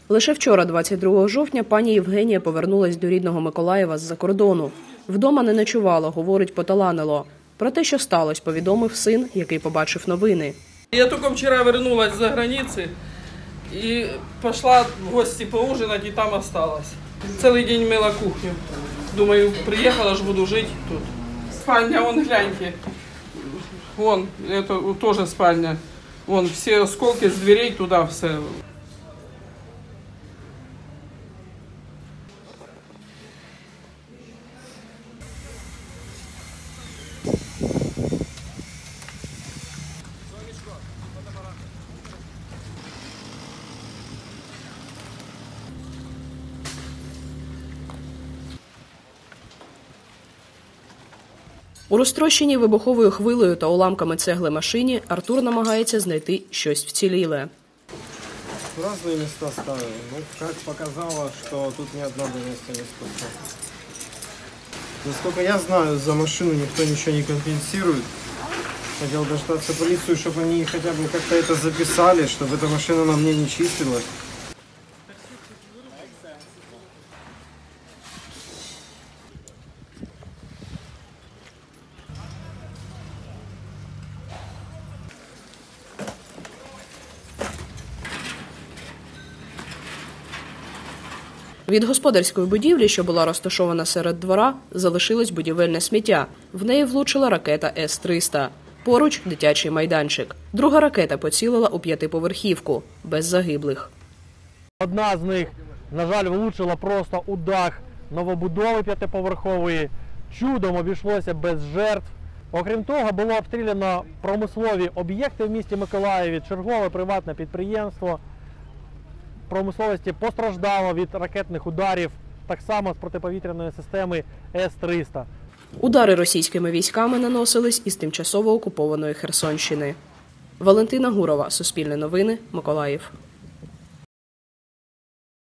Лише вчора, 22 жовтня, пані Євгенія повернулась до рідного Миколаєва з-за кордону. Вдома не ночувала, говорить, поталанило. Про те, що сталося, повідомив син, який побачив новини. Я тільки вчора вернулась за границі і пішла в гості поужинати, і там залишилась. Цілий день мила кухню. Думаю, приїхала ж, буду жити тут. Спальня, вон, гляньте. Вон, это тоже спальня. Вон, все осколки с дверей туда все. У розтрощеній вибуховою хвилею та уламками цегли машині Артур намагається знайти щось вціліле. Разные места ставили. Ну, как показало, что тут ни одно место не спасло. Насколько я знаю, за машину никто ничего не компенсирует. Хотел дождаться полицию, чтобы они хотя бы как-то это записали, чтобы эта машина на мне не числилась. Від господарської будівлі, що була розташована серед двора, залишилось будівельне сміття. В неї влучила ракета С-300. Поруч – дитячий майданчик. Друга ракета поцілила у п'ятиповерхівку, без загиблих. Одна з них, на жаль, влучила просто у дах новобудови п'ятиповерхової. Чудом обійшлося без жертв. Окрім того, було обстріляно промислові об'єкти в місті Миколаєві, чергове приватне підприємство. Промисловості постраждало від ракетних ударів, так само з протиповітряної системи С-300. Удари російськими військами наносились із тимчасово окупованої Херсонщини. Валентина Гурова, Суспільне новини, Миколаїв.